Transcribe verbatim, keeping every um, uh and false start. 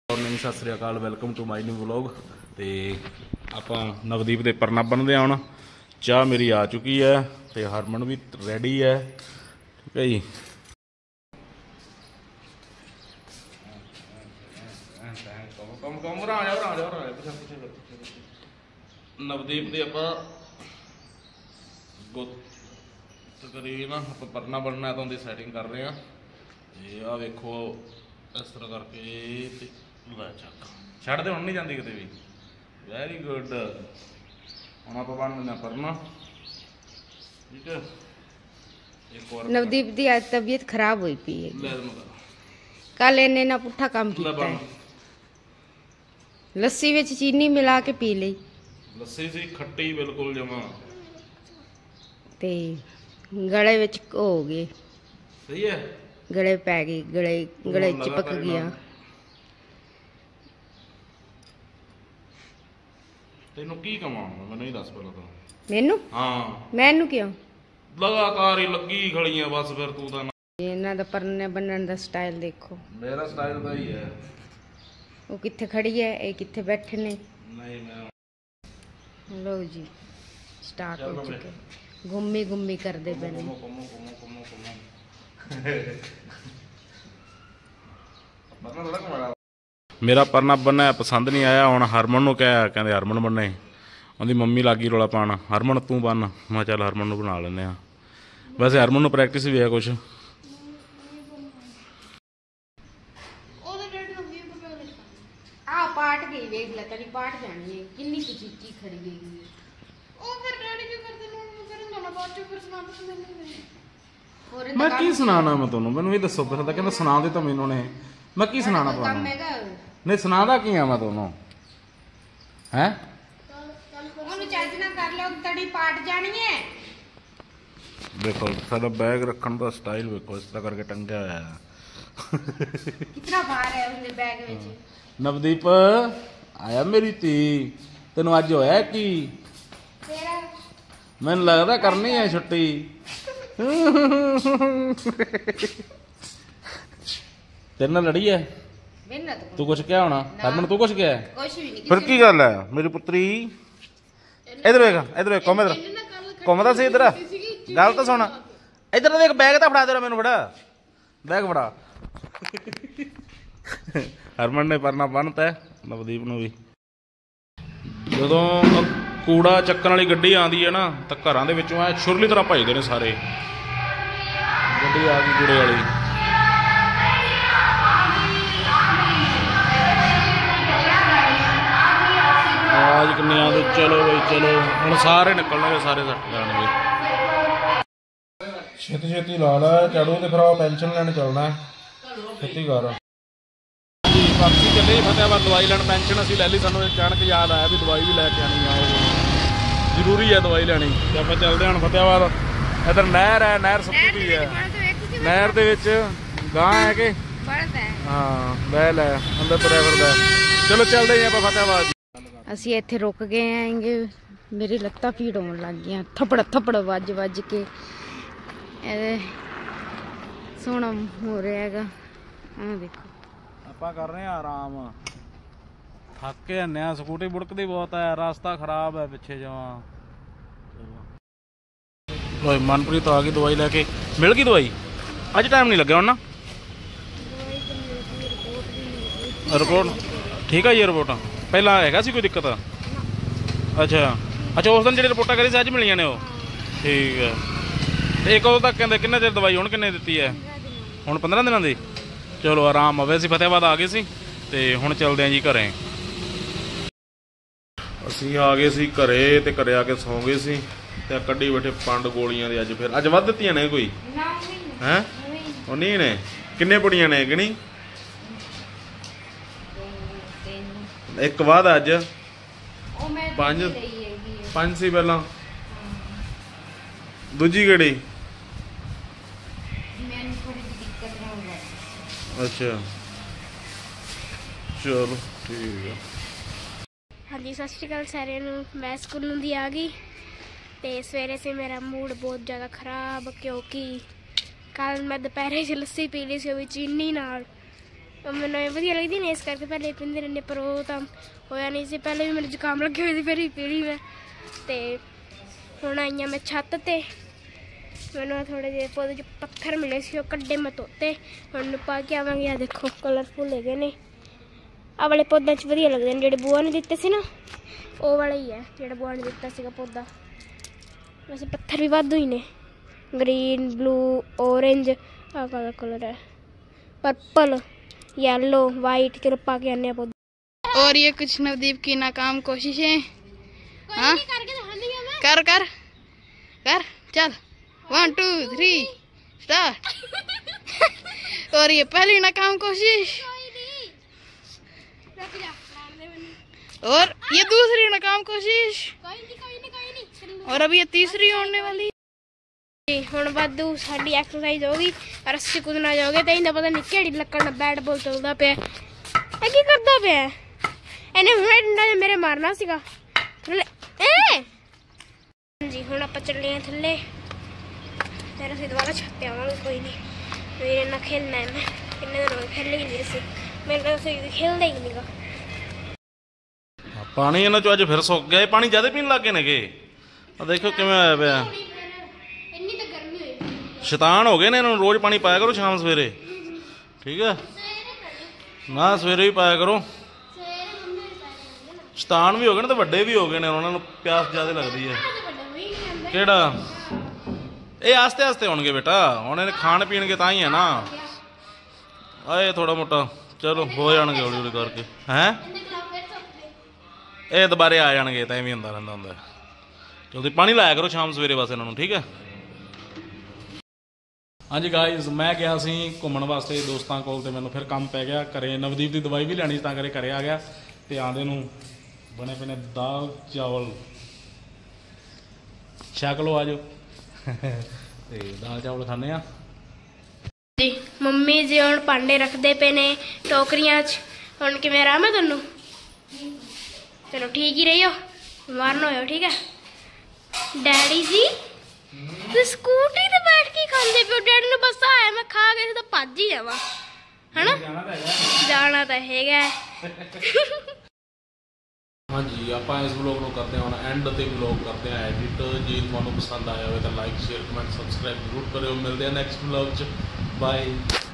Morning सत श्री अकाल welcome to my new vlog. तो आप नवदीप के परना बनते आना। चाह मेरी आ चुकी है तो हरमन भी रेडी है। ठीक है जी। नवदीप के आप तकरीबन आप परना बनना तो उनकी सैटिंग कर रहे हैं। आ वेखो इस तरह करके छड़ दे, हुण नहीं जाती किते भी। Very good. हम आप बन लेना परना। ठीक है। एक और नवदीप की आज तबीयत खराब हुई पी है। कल इन्हें ना पुट्ठा काम किया है। लस्सी विच चीनी मिला के पी ली। लस्सी सी खट्टी बिल्कुल जमा ते गले विच हो गए। सही है। गले पै गई, गले गले चिपक गया। तेनू की कमां मैनू ही दस पहले तो। मैनू हाँ मैनू क्यों लगातार ही लगी खड़ी है बस। फिर तू तो इन्हां दा परने बनन दा स्टाइल देखो। मेरा स्टाइल तो ही है। वो कित्थे खड़ी है, ये कित्थे बैठे ने। नहीं मैं लो जी स्टार्ट हो चुके। घूमी घूमी करदे पैने। मेरा परना बनना पसंद नहीं आया। हुण हरमन नूं कहा, कहंदे हरमन बने। उहदी मम्मी लागी रौला पाउण, हरमन तू बन। मैं चल हरमन नूं बना लैंदे आ। वैसे हरमन नूं प्रैक्टिस भी है कुछ। आ पाट गई वेख ले, तनी पाट जानी है। किन्नी की चीची खड़ी गई है। ओ फिर डैडी क्यों करदे ने? करूंगा ना बाद में, फिर सुना दो मैंने। मैं की सुनाना मैं तुहानूं? मैनूं ये दसो फिर। कहंदा सुना दे तो मैनूं ने। मैं की सुनाना तुहानूं? नहीं सुनादा की आ मैं तुहानूं? हैं ओनू चज ना कर लो, तड़ी पाट जानी है। देखो सारा बैग रखने का स्टाइल देखो, इस तरह करके टंगा हुआ है। कितना भार है उसके बैग विच। नवदीप आया मेरी धी, तेनू अज होया की? तेरा मैनूं लगदा करनी है छुट्टी। तेरे नाल लड़ी है? तू कुछ क्या होना? हरमन तू कुछ क्या है? कुछ भी नहीं। फिर की गल है मेरी पुत्री? इधर वेख, इधर वेख, घुम इधर, घुमदा सी इधर। गल तो सुन, इधर देख। बैग तो फड़ा दे, मैनू फड़ा बैग फड़ा। हरमन ने परना बनता है, नवदीप नूं भी। जदों कूड़ा चक्कण वाली गड्डी आंदी है ना, तो घरां दे विचों ऐ छुरली तरह भजदे ने सारे। गड्डी आ गई कूड़े वाली। आवाज किन्नी आंदी। चलो बई चलो, हुण सारे निकलणगे, सारे सट जाणगे। छेती छेती ला ला झाड़ू ते फिर पेंशन लैण चलना है। छेती कर बाकी चले फतेहाबाद दवाई लैण। पेंशन असीं लै लई। सानूं अचानक याद आया भी दवाई भी लैके आनी आ, जरूरी है दवाई लैनी। ते आपां चलदे हण फतेहाबाद। इधर नहर है, नहर सुक्की पई है। नहर दे विच गां है कि हाँ बैल है, अंदर तुरिया फिरदा। चलो चलदे जी आपां फतेहाबाद। ਅਸੀਂ ਇੱਥੇ रुक गए आएंगे। मेरी ਲੱਤਾਂ पीड़ होने लग गई। थप्पड़ थप्पड़ ਵੱਜ ਵੱਜ के सोना हो रहा है। देखो ਆਪਾਂ कर रहे हैं आराम। थक के आने। स्कूटी बुड़कती बहुत है, रास्ता खराब है पिछे जवा। लो मनप्रीत आ गई दवाई लैके। मिल गई दवाई? अज टाइम नहीं लगे ना? रिपोर्ट ठीक है जी। रिपोर्ट पहला है सी कोई दिक्कत? अच्छा अच्छा, उस दिन जी रिपोर्टा करी अज मिलिया ने? ठीक है। एक उदों तक कहते किन्ने चिर दवाई हुण किन्ने दित्ती है? हुण पंद्रह दिनों की। चलो आराम आवे। असीं फतेहाबाद आ गए सी ते हुण चलदे हैं जी घरें। असीं आ गए सी घरे ते घरे आके सौ गए सी ते कड्ढी बैठे पंड गोलियां दे। अज फिर अज वध दित्तियां ने कोई? हैं उन्हीं ने? किन्ने पुड़ियां ने गिणी? एक बाद अज पंज पंज सी पहला। दूजी केड़ी? अच्छा चलो ठीक है। हाँ जी सत श्री अकाल सारिਆਂ ਨੂੰ। मैं स्कूलों दी आ गई ते सवेरे से मेरा मूड बहुत ज़्यादा खराब, क्योंकि कल मैं दोपहर से लस्सी पी ली सी, चीनी नाल ਮੈਨੂੰ ਇਹ ਵਧੀਆ ਲੱਗਦੀ ਨੇ, ਇਸ ਕਰਕੇ ਪਹਿਲੇ ਪੀਂਦੇ ਰਹਿੰਦੇ, ਪਰ ਉਹ ਤਾਂ ਹੋਇਆ ਨਹੀਂ ਸੀ। ਪਹਿਲੇ ਵੀ ਮੈਨੂੰ ਜ਼ੁਕਾਮ ਲੱਗੇ ਹੋਏ ਸੀ, ਫਿਰ ਹੀ ਪੀ ਲਈ ਮੈਂ। ਅਤੇ ਹੁਣ ਆਈਆਂ ਮੈਂ ਛੱਤ 'ਤੇ। ਮੈਨੂੰ ਥੋੜ੍ਹੇ ਜਿਹੇ ਪੌਦੇ 'ਚ ਪੱਥਰ ਮਿਲੇ ਸੀ, ਉਹ ਕੱਢੇ ਮੈਂ ਧੋਤੇ। ਹੁਣ ਪਾ ਕੇ ਆਵਾਂਗੇ। ਆ ਦੇਖੋ ਕਲਰਫੁੱਲ ਹੈਗੇ ਨੇ। ਆਹ ਵਾਲੇ ਪੌਦਿਆਂ 'ਚ ਵਧੀਆ ਲੱਗਦੇ ਨੇ, ਜਿਹੜੇ ਬੂਆ ਨੇ ਦਿੱਤੇ ਸੀ ਨਾ, ਉਹ ਵਾਲਾ ਹੀ ਹੈ ਜਿਹੜਾ ਬੂਆ ਨੇ ਦਿੱਤਾ ਸੀਗਾ ਪੌਦਾ। ਵੈਸੇ ਪੱਥਰ ਵੀ ਵਾਧੂ ਹੀ ਨੇ, ग्रीन ब्लू ऑरेंज आ कलर कलर है, पर्पल येलो वाइट। चलो पा के आने पौधे। और ये कुछ नवदीप की नाकाम कोशिशें। हाँ कर कर कर चल वन टू थ्री स्टार्ट। और ये पहली नाकाम कोशिश, और ये दूसरी नाकाम कोशिश, और अभी ये तीसरी होने वाली। ਹੁਣ ਵਾਧੂ ਸਾਡੀ ਐਕਸਰਸਾਈਜ਼ ਹੋ ਗਈ। ਰੱਸੀ ਕੁੱਦਣਾ ਜਾਓਗੇ ਤੇ ਇਹਦਾ ਪਤਾ ਨਹੀਂ ਕਿਹੜੀ ਲੱਕੜ ਨਾਲ ਬੈਟ ਬਾਲ ਚੱਲਦਾ ਪਿਆ। ਇਹ ਕੀ ਕਰਦਾ ਪਿਆ? ਇਹਨੇ ਹੁਣੇ ਡੰਡਾ ਜਿਹਾ ਮੇਰੇ ਮਾਰਨਾ ਸੀਗਾ ਥੱਲੇ। ਹਾਂਜੀ ਹੁਣ ਆਪਾਂ ਚੱਲੇ ਹਾਂ ਥੱਲੇ। ਫਿਰ ਅਸੀਂ ਦੁਬਾਰਾ ਛੱਤ ਆਵਾਂਗੇ। ਕੋਈ ਨਹੀਂ, ਮੇਰੇ ਨਾਲ ਖੇਲਣਾ ਹੈ। ਮੈਂ ਕਿੰਨੇ ਦਿਨ ਹੋ ਗਏ ਖੇਲੇ ਹੀ ਨਹੀਂ ਸੀ। ਮੇਰੇ ਨਾਲ ਅਸੀਂ ਖੇਲਦਾ ਹੀ ਨਹੀਂਗਾ। ਪਾਣੀ ਇਹਨਾਂ ਚੋਂ ਅੱਜ ਫਿਰ ਸੁੱਕ ਗਿਆ। ਪਾਣੀ ਜ਼ਿਆਦਾ ਪੀਣ ਲੱਗ ਗਏ ਨੇਗੇ। ਆ ਦੇਖੋ ਕਿਵੇਂ ਹੋਇਆ ਪਿਆ। ਸ਼ੈਤਾਨ ਹੋ ਗਏ ਨੇ। ਇਹਨਾਂ ਨੂੰ ਰੋਜ਼ ਪਾਣੀ ਪਾਇਆ ਕਰੋ ਸ਼ਾਮ ਸਵੇਰੇ, ਠੀਕ ਹੈ ਨਾ? ਸਵੇਰੇ ਵੀ ਪਾਇਆ ਕਰੋ। ਸ਼ੈਤਾਨ ਵੀ ਹੋ ਗਏ ਨੇ ਤੇ ਵੱਡੇ ਵੀ ਹੋ ਗਏ ਨੇ, ਉਹਨਾਂ ਨੂੰ ਪਿਆਸ ਜ਼ਿਆਦਾ ਲੱਗਦੀ ਹੈ। ਕਿਹੜਾ? ਇਹ ਆਸਤੇ ਆਸਤੇ ਹੋਣਗੇ ਬੇਟਾ, ਹੁਣ ਇਹਨੇ ਖਾਣ ਪੀਣਗੇ ਤਾਂ ਹੀ ਹੈ ਨਾ। ਆਏ ਥੋੜਾ ਮੋਟਾ ਚਲੋ ਹੋ ਜਾਣਗੇ ਹੌਲੀ ਹੌਲੀ ਕਰਕੇ। ਹੈਂ ਇਹ ਦੁਬਾਰੇ ਆ ਜਾਣਗੇ, ਤਾਂ ਐਵੇਂ ਹੁੰਦਾ ਰਹਿੰਦਾ ਹੁੰਦਾ। ਜਲਦੀ ਪਾਣੀ ਲਾਇਆ ਕਰੋ ਸ਼ਾਮ ਸਵੇਰੇ ਬਸ ਇਹਨਾਂ ਨੂੰ, ਠੀਕ ਹੈ? ਹਾਂਜੀ ਗਾਇਜ਼, ਮੈਂ ਗਿਆ ਸੀ ਘੁੰਮਣ ਵਾਸਤੇ ਦੋਸਤਾਂ ਕੋਲ, ਤੇ ਮੈਨੂੰ ਫਿਰ ਕੰਮ ਪੈ ਗਿਆ ਘਰੇ। ਨਵਦੀਪ ਦੀ ਦਵਾਈ ਵੀ ਲੈਣੀ ਸੀ, ਤਾਂ ਕਰੇ ਘਰੇ ਆ ਗਿਆ। ਤੇ ਆਂਦੇ ਨੂੰ ਬਣੇ ਪਏ ਨੇ ਦਾਲ ਚਾਵਲ, ਛਕ ਲਓ ਆ ਜਾਓ। ਤੇ ਦਾਲ ਚਾਵਲ ਖਾਂਦੇ ਆ ਜੀ। ਮੰਮੀ ਜੀ ਹੁਣ ਭਾਂਡੇ ਰੱਖਦੇ ਪਏ ਨੇ ਟੋਕਰੀਆਂ 'ਚ। ਹੁਣ ਕਿਵੇਂ ਆਰਾਮ ਹੈ ਤੁਹਾਨੂੰ? ਚਲੋ ਠੀਕ ਹੀ ਰਹੀਓ, ਬਿਮਾਰ ਨਾ ਹੋਇਓ, ਠੀਕ ਹੈ? ਡੈਡੀ ਜੀ ਤੇ ਸਕੂਟੀ ਤੇ ਬੈਠ ਕੇ ਖਾਂਦੇ ਪਿਓ। ਡੈਡੀ ਨੂੰ ਬਸ ਆਇਆ ਮੈਂ ਖਾ ਕੇ ਤਾਂ ਭੱਜ ਹੀ ਜਾਵਾਂ, ਹਨਾ? ਜਾਣਾ ਤਾਂ ਹੈਗਾ। ਹਾਂਜੀ ਆਪਾਂ ਇਸ ਵਲੋਗ ਨੂੰ ਕਰਦੇ ਹਾਂ ਹੁਣ ਐਂਡ ਤੇ ਵਲੋਗ ਕਰਦੇ ਹਾਂ ਐਡਿਟ। ਜੇ ਤੁਹਾਨੂੰ ਪਸੰਦ ਆਇਆ ਹੋਵੇ ਤਾਂ ਲਾਈਕ ਸ਼ੇਅਰ ਕਮੈਂਟ ਸਬਸਕ੍ਰਾਈਬ ਜ਼ਰੂਰ ਕਰਿਓ। ਮਿਲਦੇ ਹਾਂ ਨੈਕਸਟ ਵਲੋਗ 'ਚ। ਬਾਏ।